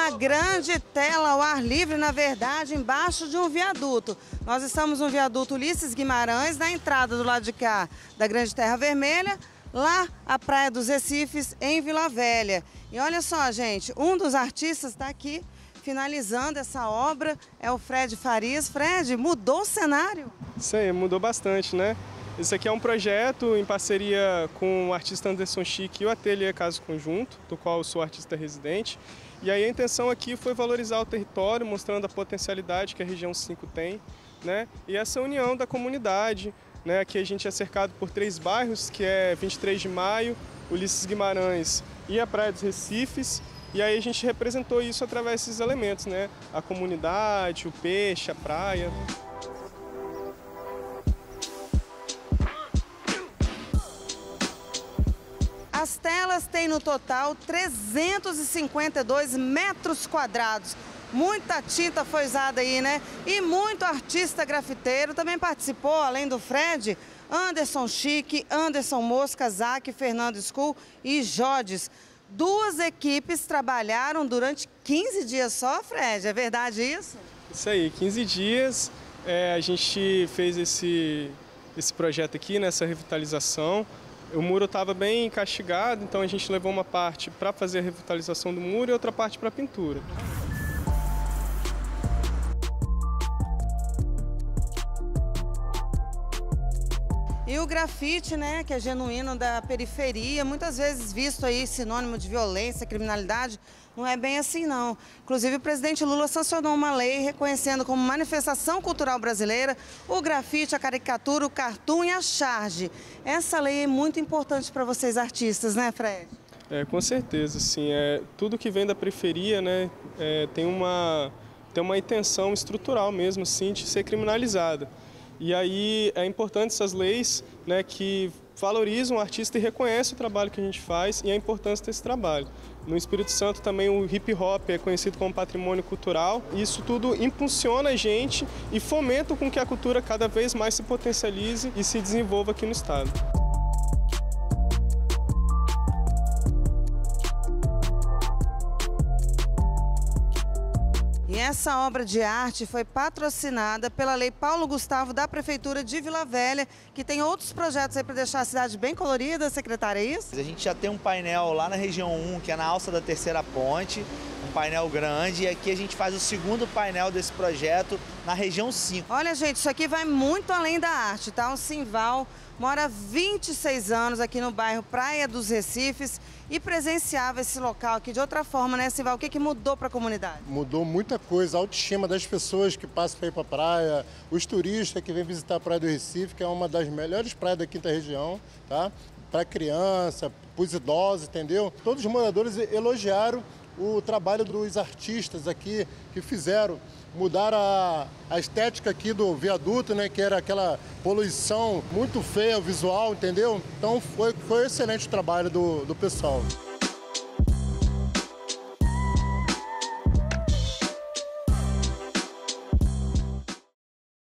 uma grande tela ao ar livre, na verdade, embaixo de um viaduto. Nós estamos no viaduto Ulisses Guimarães, na entrada do lado de cá da Grande Terra Vermelha, lá a Praia dos Recifes, em Vila Velha. E olha só, gente, um dos artistas está aqui finalizando essa obra, é o Fred Farias. Fred, mudou o cenário? Isso aí, mudou bastante, né? Esse aqui é um projeto em parceria com o artista Anderson Chique e o Ateliê Caso Conjunto, do qual eu sou artista residente. E aí a intenção aqui foi valorizar o território, mostrando a potencialidade que a região 5 tem, né? E essa união da comunidade, né? Aqui a gente é cercado por 3 bairros, que é 23 de Maio, Ulisses Guimarães e a Praia dos Recifes. E aí a gente representou isso através desses elementos, né? A comunidade, o peixe, a praia. As telas têm no total 352 metros quadrados. Muita tinta foi usada aí, né? E muito artista grafiteiro também participou, além do Fred, Anderson Chique, Anderson Mosca, Zac, Fernando Skull e Jodes. 2 equipes trabalharam durante 15 dias só, Fred, é verdade isso? Isso aí, 15 dias a gente fez esse projeto aqui, nessa revitalização. O muro estava bem castigado, então a gente levou uma parte para fazer a revitalização do muro e outra parte para a pintura. E o grafite, né, que é genuíno da periferia, muitas vezes visto aí sinônimo de violência, criminalidade, não é bem assim não. Inclusive o presidente Lula sancionou uma lei reconhecendo como manifestação cultural brasileira o grafite, a caricatura, o cartoon e a charge. Essa lei é muito importante para vocês artistas, né, Fred? Com certeza, sim. Tudo que vem da periferia, né, tem uma intenção estrutural mesmo, sim, de ser criminalizada. E aí é importante essas leis, né, que valorizam o artista e reconhecem o trabalho que a gente faz e a importância desse trabalho. No Espírito Santo também o hip hop é conhecido como patrimônio cultural. Isso tudo impulsiona a gente e fomenta com que a cultura cada vez mais se potencialize e se desenvolva aqui no estado. E essa obra de arte foi patrocinada pela Lei Paulo Gustavo da Prefeitura de Vila Velha, que tem outros projetos aí para deixar a cidade bem colorida, secretária, é isso? A gente já tem um painel lá na região 1, que é na alça da Terceira Ponte, um painel grande, e aqui a gente faz o segundo painel desse projeto na região 5. Olha, gente, isso aqui vai muito além da arte, tá? O Simval mora há 26 anos aqui no bairro Praia dos Recifes e presenciava esse local aqui de outra forma, né, Simval? O que mudou para a comunidade? Mudou muita coisa, a autoestima das pessoas que passam para ir para a praia, os turistas que vêm visitar a Praia do Recife, que é uma das melhores praias da quinta região, tá? Para criança, para os idosos, entendeu? Todos os moradores elogiaram o trabalho dos artistas aqui que fizeram. Mudar a estética aqui do viaduto, né, que era aquela poluição muito feia, visual, entendeu? Então foi excelente o trabalho do pessoal.